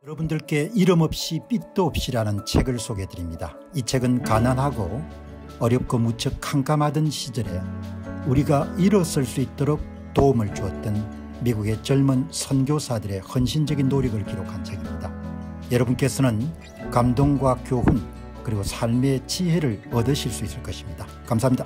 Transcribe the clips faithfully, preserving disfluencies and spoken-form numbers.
여러분들께 이름 없이 빛도 없이라는 책을 소개해 드립니다. 이 책은 가난하고 어렵고 무척 캄캄하던 시절에 우리가 일어설 수 있도록 도움을 주었던 미국의 젊은 선교사들의 헌신적인 노력을 기록한 책입니다. 여러분께서는 감동과 교훈 그리고 삶의 지혜를 얻으실 수 있을 것입니다. 감사합니다.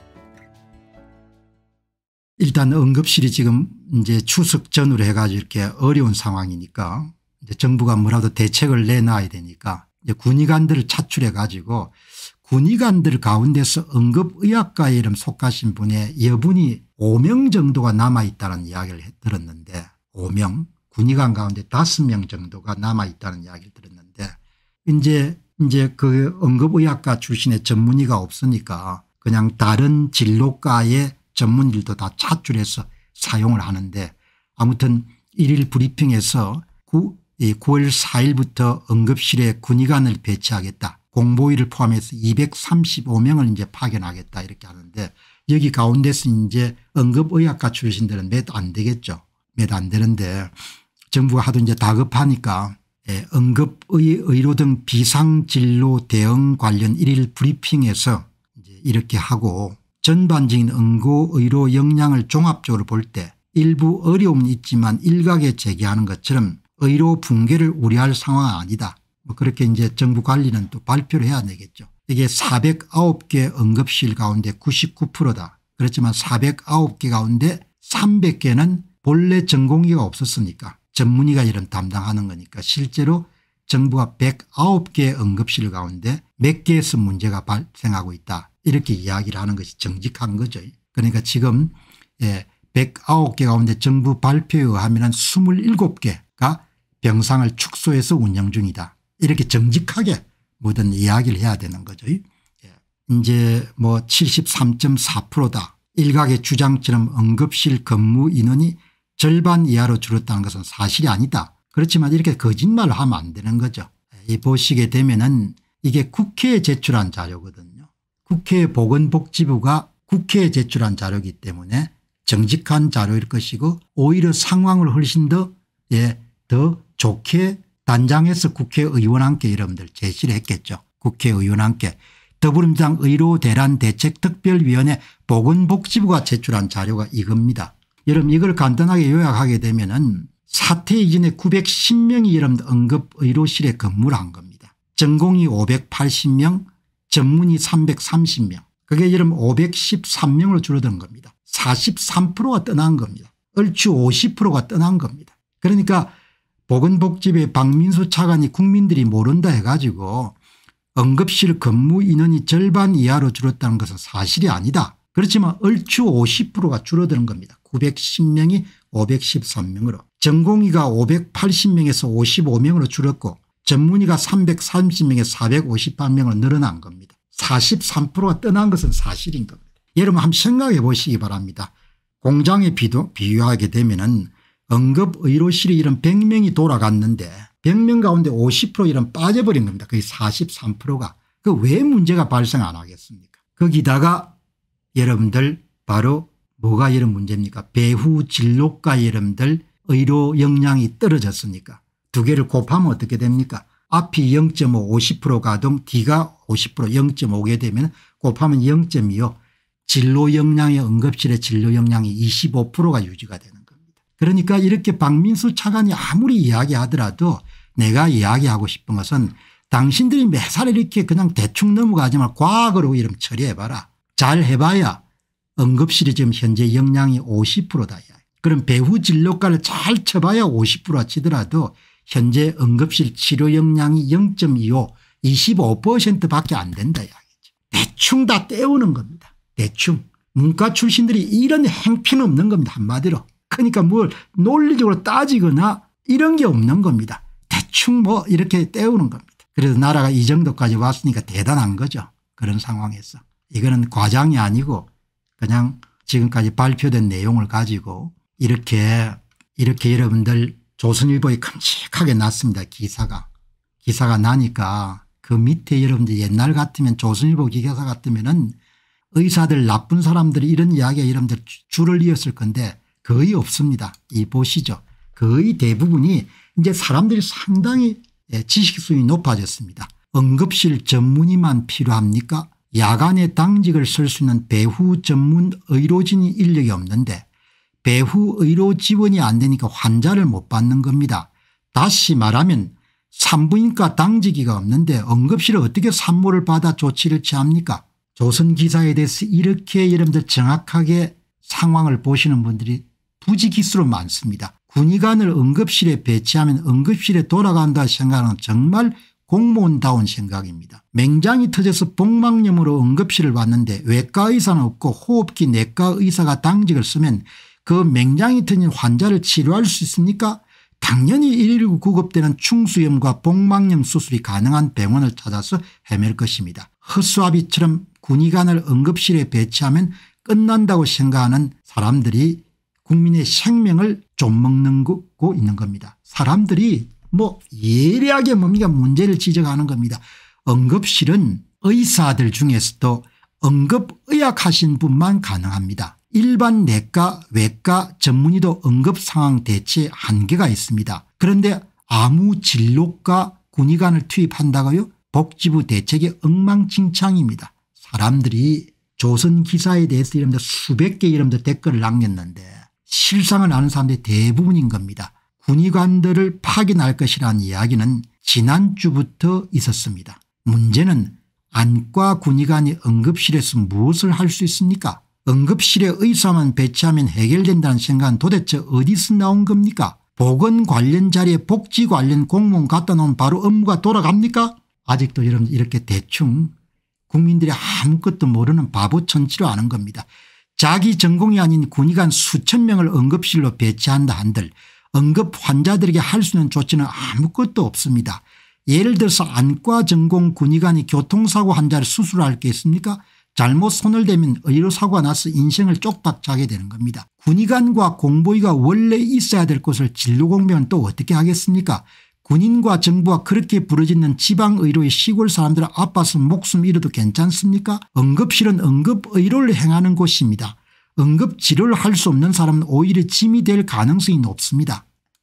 일단 응급실이 지금 이제 추석 전후로 해가지고 이렇게 어려운 상황이니까 이제 정부가 뭐라도 대책을 내놔야 되니까 이제 군의관들을 차출해 가지고 군의관들 가운데서 응급의학과에 이름 속하신 분의 여분이 오 명 정도가 남아있다는 이야기를 들었는데 오 명 군의관 가운데 다섯 명 정도가 남아있다는 이야기를 들었는데 이제 이제 그 응급의학과 출신의 전문의가 없으니까 그냥 다른 진로과의 전문의들도 다 차출해서 사용을 하는데 아무튼 일일 브리핑에서 구, 구월 사일부터 응급실에 군의관을 배치하겠다. 공보위를 포함해서 이백삼십오 명을 이제 파견하겠다 이렇게 하는데 여기 가운데서 이제 응급의학과 출신들은 몇 안 되겠죠. 몇 안 되는데 정부가 하도 이제 다급하니까 예, 응급의료 등 비상진로 대응 관련 일일 브리핑에서 이제 이렇게 하고 전반적인 응급의료 역량을 종합적으로 볼 때 일부 어려움은 있지만 일각에 제기하는 것처럼 의료 붕괴를 우려할 상황은 아니다. 뭐 그렇게 이제 정부 관리는 또 발표를 해야 되겠죠. 이게 사백구 개 응급실 가운데 구십구 퍼센트다. 그렇지만 사백구 개 가운데 삼백 개는 본래 전공의가 없었으니까 전문의가 이런 담당하는 거니까 실제로 정부가 백구 개 응급실 가운데 몇 개에서 문제가 발생하고 있다. 이렇게 이야기를 하는 것이 정직한 거죠. 그러니까 지금 예, 백구 개 가운데 정부 발표에 의하면 이십칠 개가 병상을 축소해서 운영 중이다. 이렇게 정직하게 뭐든 이야기를 해야 되는 거죠. 예. 이제 뭐 칠십삼 점 사 퍼센트다. 일각의 주장처럼 응급실 근무 인원이 절반 이하로 줄었다는 것은 사실이 아니다. 그렇지만 이렇게 거짓말을 하면 안 되는 거죠. 이 보시게 되면은 이게 국회에 제출한 자료거든요. 국회 보건복지부가 국회에 제출한 자료이기 때문에 정직한 자료일 것이고 오히려 상황을 훨씬 더, 예, 더 좋게 단장해서 국회의원한테 여러분들 제시를 했겠죠. 국회의원한테 더불어민주당 의료대란대책특별위원회 보건복지부가 제출한 자료가 이겁니다. 여러분 이걸 간단하게 요약하게 되면은 사태 이전에 구백십 명이 여러분들 응급의료실에 근무를 한 겁니다. 전공의 오백팔십 명 전문의 삼백삼십 명 그게 여러분 오백십삼 명으로 줄어든 겁니다. 사십삼 퍼센트가 떠난 겁니다. 얼추 오십 퍼센트가 떠난 겁니다. 그러니까 보건복지부의 박민수 차관이 국민들이 모른다 해가지고 응급실 근무 인원이 절반 이하로 줄었다는 것은 사실이 아니다. 그렇지만 얼추 오십 퍼센트가 줄어드는 겁니다. 구백십 명이 오백십삼 명으로 전공의가 오백팔십 명에서 오십오 명으로 줄었고 전문의가 삼백삼십 명에서 사백오십팔 명으로 늘어난 겁니다. 사십삼 퍼센트가 떠난 것은 사실인 겁니다. 여러분 한번 생각해 보시기 바랍니다. 공장에 비도, 비유하게 되면은 응급의료실이 이런 백 명이 돌아갔는데 백 명 가운데 오십 퍼센트 이런 빠져버린 겁니다. 거의 사십삼 퍼센트가. 그 왜 문제가 발생 안 하겠습니까? 거기다가 여러분들 바로 뭐가 이런 문제입니까? 배후 진로과 여러분들 의료 역량이 떨어졌으니까 두 개를 곱하면 어떻게 됩니까? 앞이 영 점 오 오십 퍼센트 가동 D가 오십 퍼센트 영 점 오게 되면 곱하면 영 점 이오 진로 역량의 응급실의 진로 역량이 이십오 퍼센트가 유지가 되는 겁니다. 그러니까 이렇게 박민수 차관이 아무리 이야기하더라도 내가 이야기하고 싶은 것은 당신들이 매살 이렇게 그냥 대충 넘어가지 말고 과학으로 이름 처리해봐라. 잘 해봐야 응급실이 지금 현재 역량이 오십 퍼센트다. 그럼 배후 진료과를 잘 쳐봐야 오십 퍼센트가 치더라도 현재 응급실 치료 역량이 영 점 이오 이십오 퍼센트밖에 안 된다 이야기죠. 대충 다 때우는 겁니다. 대충. 문과 출신들이 이런 행피는 없는 겁니다. 한마디로. 그러니까 뭘 논리적으로 따지거나 이런 게 없는 겁니다. 대충 뭐 이렇게 때우는 겁니다. 그래서 나라가 이 정도까지 왔으니까 대단한 거죠. 그런 상황에서. 이거는 과장이 아니고 그냥 지금까지 발표된 내용을 가지고 이렇게 이렇게 여러분들 조선일보에 끔찍하게 났습니다. 기사가. 기사가 나니까 그 밑에 여러분들 옛날 같으면 조선일보 기사 같으면은 의사들 나쁜 사람들이 이런 이야기가 여러분들 줄을 이었을 건데 거의 없습니다. 이 보시죠. 거의 대부분이 이제 사람들이 상당히 지식 수준이 높아졌습니다. 응급실 전문의만 필요합니까? 야간에 당직을 쓸 수 있는 배후 전문 의료진이 인력이 없는데 배후 의료 지원이 안 되니까 환자를 못 받는 겁니다. 다시 말하면 산부인과 당직이가 없는데 응급실에 어떻게 산모를 받아 조치를 취합니까? 조선기사에 대해서 이렇게 여러분들 정확하게 상황을 보시는 분들이 부지기수로 많습니다. 군의관을 응급실에 배치하면 응급실에 돌아간다 생각하는 정말 공무원다운 생각입니다. 맹장이 터져서 복막염으로 응급실을 왔는데 외과 의사는 없고 호흡기 내과 의사가 당직을 쓰면 그 맹장이 터진 환자를 치료할 수 있습니까? 당연히 일일구 구급되는 충수염과 복막염 수술이 가능한 병원을 찾아서 헤맬 것입니다. 허수아비처럼 군의관을 응급실에 배치하면 끝난다고 생각하는 사람들이 국민의 생명을 좀먹는 고 있는 겁니다. 사람들이 뭐 예리하게 뭡니까 문제를 지적하는 겁니다. 응급실은 의사들 중에서도 응급의학하신 분만 가능합니다. 일반 내과 외과 전문의도 응급상황 대처에 한계가 있습니다. 그런데 아무 진료과 군의관을 투입한다고요? 복지부 대책이 엉망진창입니다. 사람들이 조선기사에 대해서 이름들 수백 개 이름들 댓글을 남겼는데 실상을 아는 사람들이 대부분인 겁니다. 군의관들을 파견할 것이라는 이야기는 지난주부터 있었습니다. 문제는 안과 군의관이 응급실에서 무엇을 할 수 있습니까? 응급실에 의사만 배치하면 해결된다는 생각은 도대체 어디서 나온 겁니까? 보건 관련 자리에 복지 관련 공무원 갖다 놓으면 바로 업무가 돌아갑니까? 아직도 여러분 이렇게 대충 국민들이 아무것도 모르는 바보천치로 아는 겁니다. 자기 전공이 아닌 군의관 수천 명을 응급실로 배치한다 한들 응급 환자들에게 할 수 있는 조치는 아무것도 없습니다. 예를 들어서 안과 전공 군의관이 교통사고 환자를 수술할 게 있습니까? 잘못 손을 대면 의료사고가 나서 인생을 쪽박차게 되는 겁니다. 군의관과 공보위가 원래 있어야 될 곳을 진료공백은 또 어떻게 하겠습니까? 군인과 정부가 그렇게 부르짖는 지방의료의 시골 사람들 아파서 목숨 잃어도 괜찮습니까? 응급실은 응급의료를 행하는 곳입니다. 응급치료를 할 수 없는 사람은 오히려 짐이 될 가능성이 높습니다.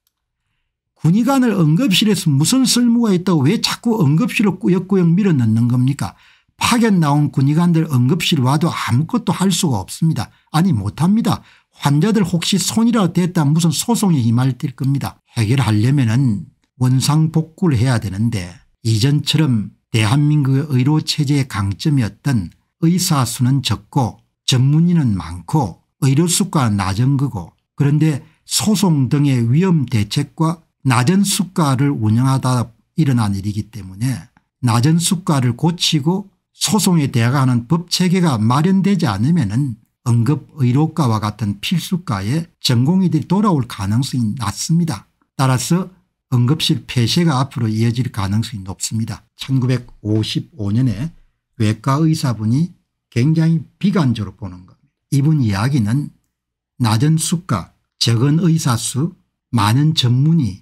군의관을 응급실에서 무슨 쓸모가 있다고 왜 자꾸 응급실로 꾸역꾸역 밀어넣는 겁니까? 파견 나온 군의관들 응급실 와도 아무것도 할 수가 없습니다. 아니 못합니다. 환자들 혹시 손이라도 댔다면 무슨 소송에 휘말릴 겁니다. 해결하려면은 원상복구를 해야 되는데 이전처럼 대한민국의 의료체제의 강점이었던 의사 수는 적고 전문의는 많고 의료수가는 낮은 거고 그런데 소송 등의 위험 대책과 낮은 수가를 운영하다 일어난 일이기 때문에 낮은 수가를 고치고 소송에 대항하는 법체계가 마련되지 않으면 응급의료과와 같은 필수과에 전공의들이 돌아올 가능성이 낮습니다. 따라서 응급실 폐쇄가 앞으로 이어질 가능성이 높습니다. 천구백오십오 년에 외과 의사분이 굉장히 비관적으로 보는 겁니다. 이분 이야기는 낮은 수가, 적은 의사수, 많은 전문의로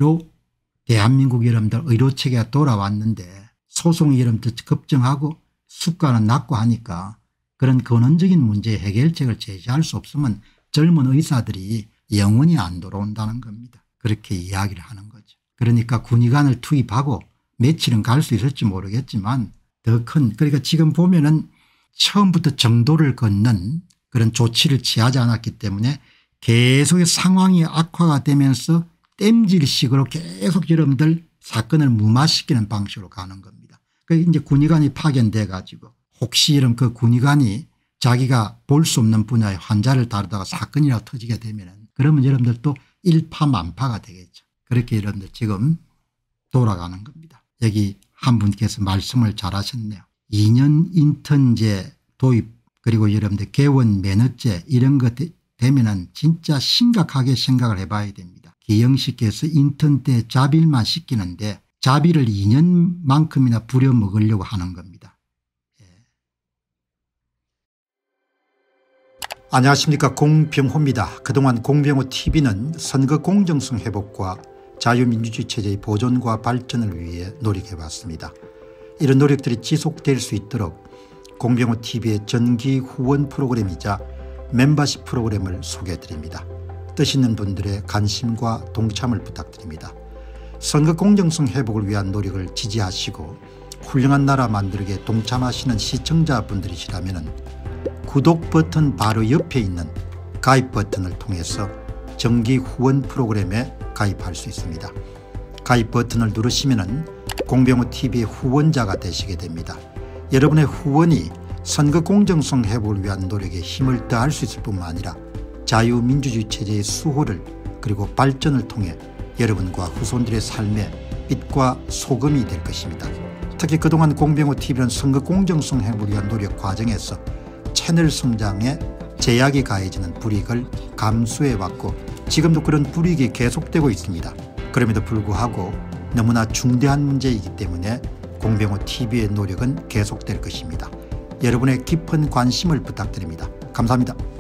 대한민국 여러분들 의료체계가 돌아왔는데 소송이 여러분들 급증하고 수가는 낮고 하니까 그런 근원적인 문제 해결책을 제시할 수 없으면 젊은 의사들이 영원히 안 돌아온다는 겁니다. 그렇게 이야기를 하는 거죠. 그러니까 군의관을 투입하고 며칠은 갈 수 있을지 모르겠지만 더 큰 그러니까 지금 보면은 처음부터 정도를 걷는 그런 조치를 취하지 않았기 때문에 계속 상황이 악화가 되면서 땜질식으로 계속 여러분들 사건을 무마시키는 방식으로 가는 겁니다. 그러니까 이제 군의관이 파견돼 가지고 혹시 이런 그 군의관이 자기가 볼 수 없는 분야의 환자를 다루다가 사건이라도 터지게 되면 그러면 여러분들 또 일파만파가 되겠죠. 그렇게 여러분들 지금 돌아가는 겁니다. 여기 한 분께서 말씀을 잘 하셨네요. 이 년 인턴제 도입 그리고 여러분들 개원 면허제 이런 것 되면은 진짜 심각하게 생각을 해봐야 됩니다. 기영씨께서 인턴 때 자비만 시키는데 자비를 이 년만큼이나 부려먹으려고 하는 겁니다. 예. 안녕하십니까, 공병호입니다. 그동안 공병호 티비는 선거 공정성 회복과 자유민주주의 체제의 보존과 발전을 위해 노력해왔습니다. 이런 노력들이 지속될 수 있도록 공병호 티비의 정기 후원 프로그램이자 멤버십 프로그램을 소개해드립니다. 뜻 있는 분들의 관심과 동참을 부탁드립니다. 선거 공정성 회복을 위한 노력을 지지하시고 훌륭한 나라 만들기에 동참하시는 시청자분들이시라면 구독 버튼 바로 옆에 있는 가입 버튼을 통해서 정기 후원 프로그램에 가입할 수 있습니다. 가입 버튼을 누르시면 공병호티비의 후원자가 되시게 됩니다. 여러분의 후원이 선거 공정성 회복을 위한 노력에 힘을 더할 수 있을 뿐만 아니라 자유민주주의 체제의 수호를 그리고 발전을 통해 여러분과 후손들의 삶에 빛과 소금이 될 것입니다. 특히 그동안 공병호티비는 선거 공정성 회복을 위한 노력 과정에서 채널 성장에 제약이 가해지는 불이익을 감수해왔고 지금도 그런 불이익이 계속되고 있습니다. 그럼에도 불구하고 너무나 중대한 문제이기 때문에 공병호티비의 노력은 계속될 것입니다. 여러분의 깊은 관심을 부탁드립니다. 감사합니다.